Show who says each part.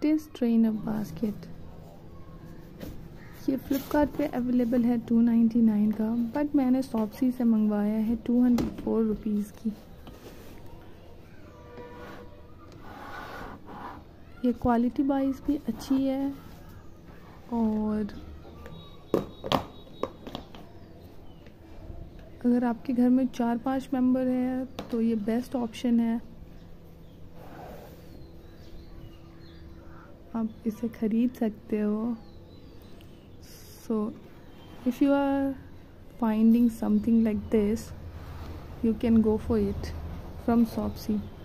Speaker 1: Latest trainer basket. ये फ्लिपकार्ट पे available है 299 का, बट मैंने शॉप्सी से मंगवाया है 204 रुपीज़ की। ये क्वालिटी वाइज भी अच्छी है और अगर आपके घर में 4-5 मेंबर है तो ये बेस्ट ऑप्शन है, आप इसे ख़रीद सकते हो। So if you are finding something like this, you can go for it from Shopsy.